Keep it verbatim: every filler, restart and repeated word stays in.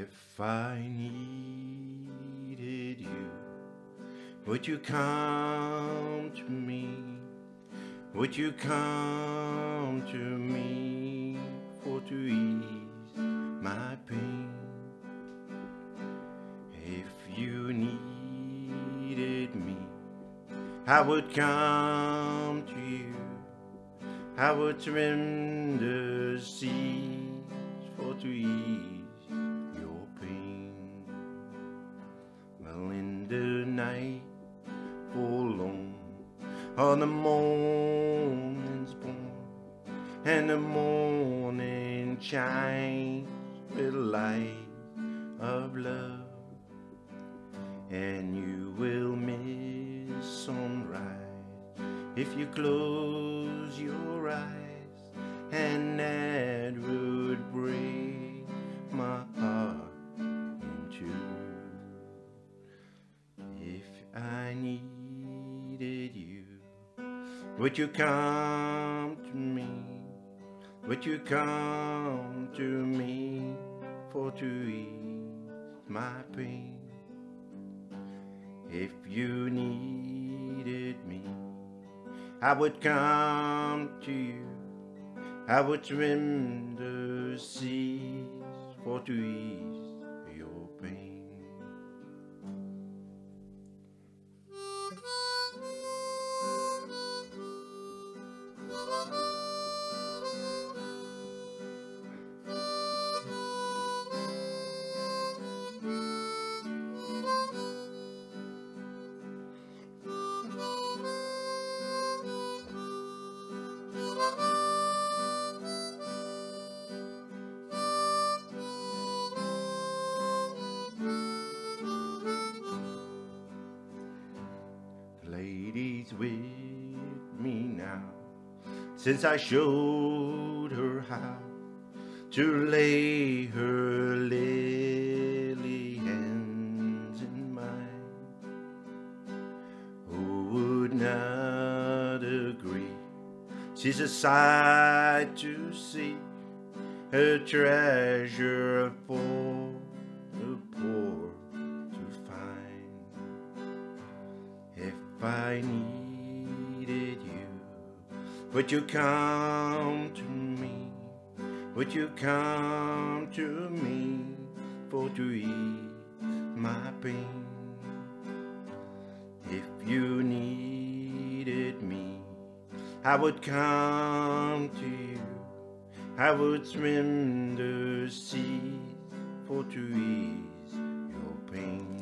If I needed you, would you come to me? Would you come to me for to ease my pain? If you needed me, I would come to you. I would swim the seas for to ease your pain. Well, in the night forlorn, on the morning's born, and the morning shines with the light of love, and you will miss sunrise if you close your eyes, and that would break my heart in two. If I needed you, would you come to me? Would you come to me for to ease my pain? If you needed me, I would come to you. I would swim the seas for to ease your pain. Lady's with me now, since I showed her how to lay her lily hands in mine. Who would not agree? She's a sight to see, a treasure for the poor to find. If I needed you, would you come to me? Would you come to me for to ease my pain? If you needed me, I would come to you. I would swim the seas for to ease your pain.